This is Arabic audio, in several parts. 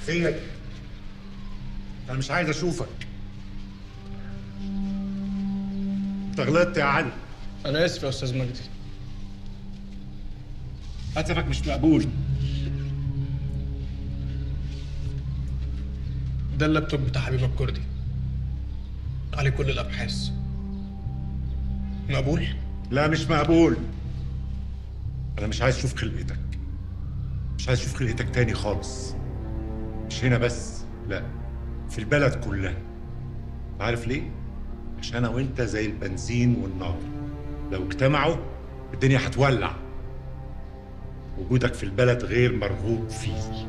فينك؟ انا مش عايز اشوفك. انت غلطت يا علي. انا اسف يا استاذ مجدي. اسفك مش مقبول. ده اللابتوب بتاع حبيبك الكردي، عليه كل الابحاث. مقبول؟ لا مش مقبول. انا مش عايز اشوف خلقتك، مش عايز اشوف خلقتك تاني خالص. مش هنا بس، لا، في البلد كلها. عارف ليه؟ عشان انا وانت زي البنزين والنار، لو اجتمعوا الدنيا هتولع. وجودك في البلد غير مرغوب فيه.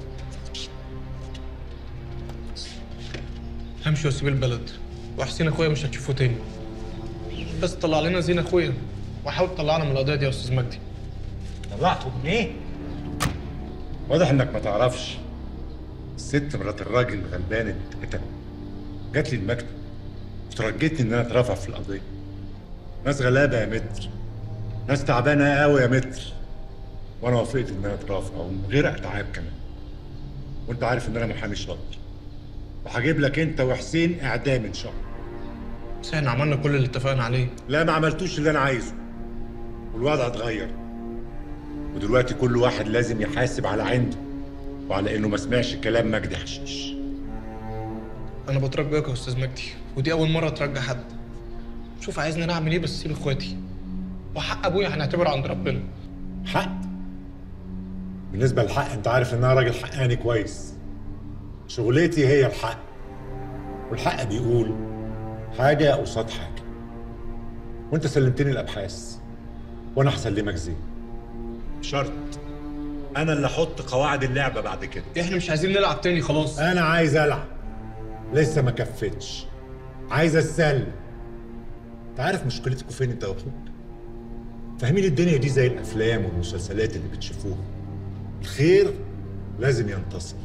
همشي واسيب البلد، وحسين اخويا مش هتشوفه تاني. بس طلع لنا زين اخويا، وحاول تطلعنا من القضيه دي يا استاذ مجدي. طلعته من ايه؟ واضح انك ما تعرفش. الست مرات الراجل الغلبان اتقتل. جات لي المكتب وترجتني ان انا اترافع في القضيه. ناس غلابه يا متر، ناس تعبانه قوي يا متر، وانا وافقت ان انا اترافع ومن غير اتعاب كمان. وانت عارف ان انا محامي شاطر، وهجيب لك انت وحسين اعدام ان شاء الله. بس احنا عملنا كل اللي اتفقنا عليه. لا، ما عملتوش اللي انا عايزه، والوضع اتغير. ودلوقتي كل واحد لازم يحاسب على عنده، وعلى انه ما سمعش كلام مجدي حشيش. انا بترجاك يا استاذ مجدي، ودي اول مره اترجى حد. شوف عايزني انا اعمل ايه، بس سيب اخواتي، وحق ابويا هنعتبره عند ربنا. حق؟ بالنسبه للحق انت عارف ان انا راجل حقاني كويس. شغلتي هي الحق، والحق بيقول حاجه قصاد حاجه. وانت سلمتني الابحاث، وانا هسلمك زين. شرط انا اللي احط قواعد اللعبه بعد كده. احنا مش عايزين نلعب تاني خلاص. انا عايز العب، لسه ما كفتش، عايز اتسلى. انت عارف مشكلتكوا فين انت واخوك؟ فاهمين الدنيا دي زي الافلام والمسلسلات اللي بتشوفوها. الخير لازم ينتصر.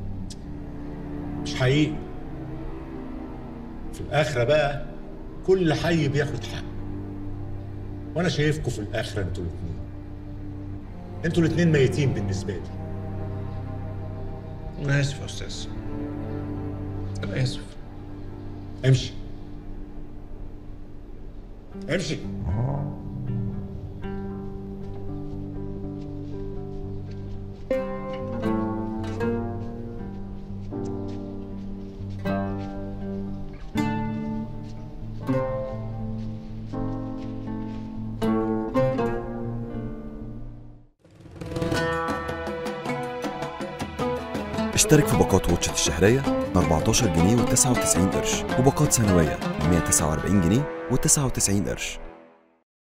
مش حقيقي. في الاخره بقى كل حي بياخد حق. وانا شايفكوا في الاخره انتوا الاتنين، انتوا الاتنين ميتين بالنسبه لي. انا اسف يا استاذ، انا اسف. امشي امشي. اشترك في باقات واتشت الشهرية ب 14 جنيه و99 قرش، وباقات سنوية ب 149 جنيه و99 قرش.